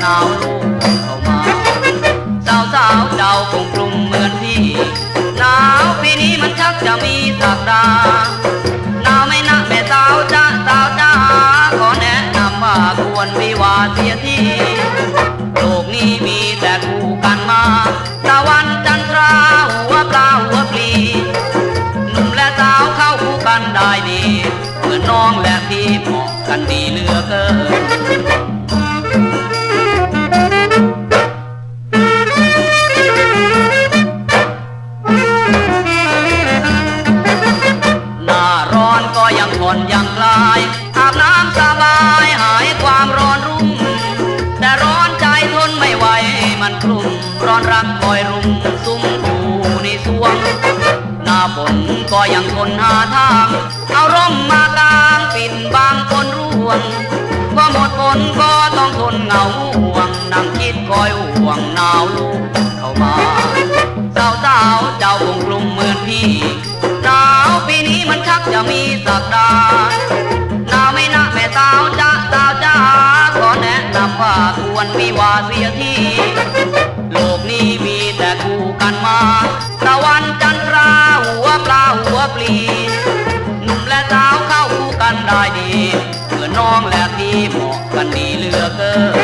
าวลูกเข้ามาสาวเจ้าคงกลุ่มเหมือนพี่หนาวปีนี้มันชักจะมีสักดาหนาวไม่นะแม่สาวจ้าขอแนะนำว่าควรวิวาเสียทีโลกนี้มีแต่คู่กันมาตะวันจันทราหัวปลาหัวปลีหนุ่มและสาวเข้าคู่กันได้ดีเหมือนน้องและพี่เหมาะกันดีเหลือเกินหน้าร้อนก็ยังผ่อนยังคลายอาบน้ำสบายหายความร้อนรุ่มแต่ร้อนใจทนไม่ไหวมันกลุ่มร้อนรักคอยรุมซุ่มอยู่ในสวงหน้าฝนก็ยังทนหาทางเอาร่มมากางปิดบางคนร่วงก็หมดฝนก็ต้องทนเหงาห่วงนั่งคิดคอยห่วงหนาวลูกเข้ามาสาวเจ้าคงกลุ่มเหมือนพี่หนาวปีนี้มันชักจะมีสักดาหนาวไม่นะแม่สาวจ้าขอแนะนำว่าควรวิวาเสียทีโลกนี้มีแต่คู่กันมาตะวันจันทราหัวปลาหัวปลีหนุ่มและสาวเข้าคู่กันได้ดีเหมือนน้องและพี่เหมาะกันดีเหลือเกิน